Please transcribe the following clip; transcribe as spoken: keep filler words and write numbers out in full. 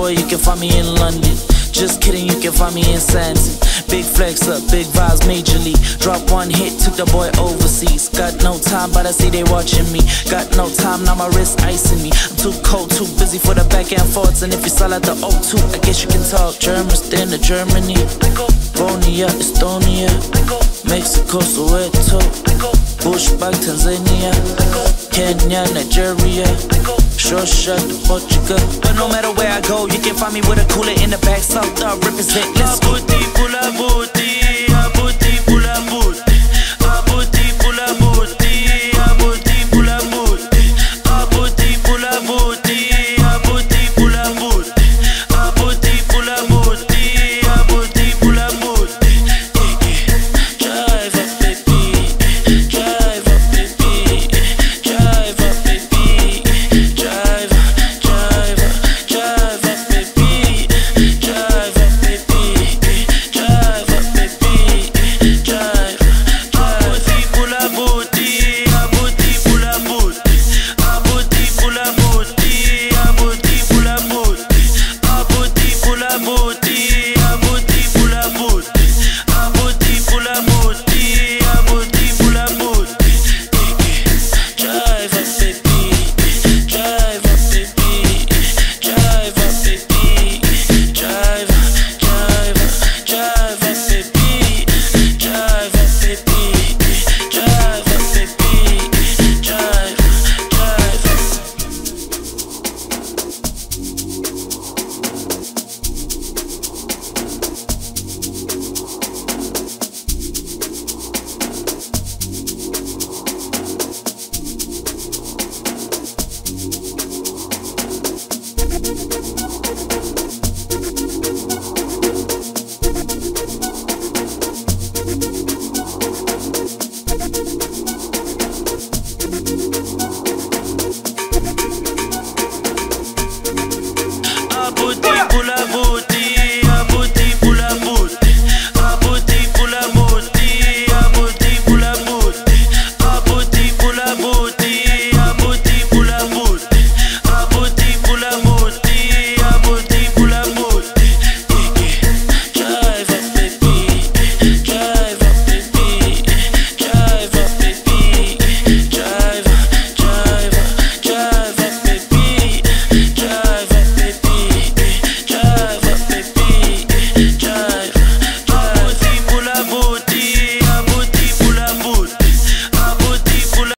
boy, you can find me in London. Just kidding, you can find me in Santon. Big flex up, big vibes majorly. Drop one hit, took the boy overseas. Got no time, but I see they watching me. Got no time, now my wrist icing me. I'm too cold, too busy for the back and forths. And if you sell out the O two, I guess you can talk German. Stand to Germany, Bonia, Estonia, Mexico, Soweto, Bushback, Tanzania, Kenya, Nigeria, short shot to Portugal. But no matter where I go, you can find me with a cooler in the back. South, I represent. Let's go. Booty, pula booty, booty, pula booty.